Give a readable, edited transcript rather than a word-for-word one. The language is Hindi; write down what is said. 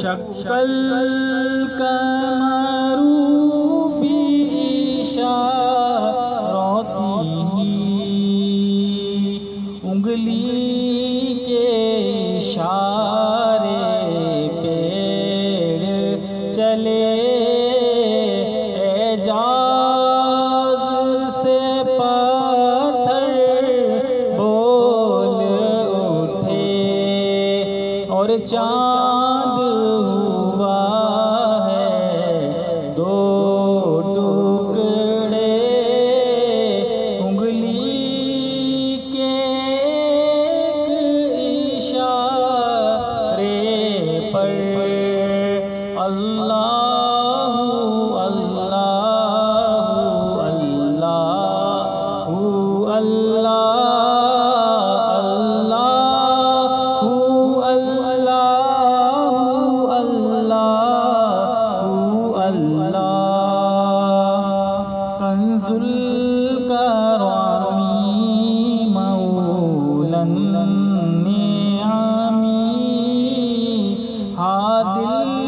शक्कल कमरू बिइशारतिही, उंगली के इशारे पेड़ चले, एजाज से पत्थर बोल उठे, और चाँद हुआ है दो टुकड़े, उंगली के एक इशारे पर। अल्लाहु अल्लाहु अल्लाहु अल्लाहु अल्लाहु अल्लाहु अल्लाह। कंजुल करामी मौलन नियामी, हादिल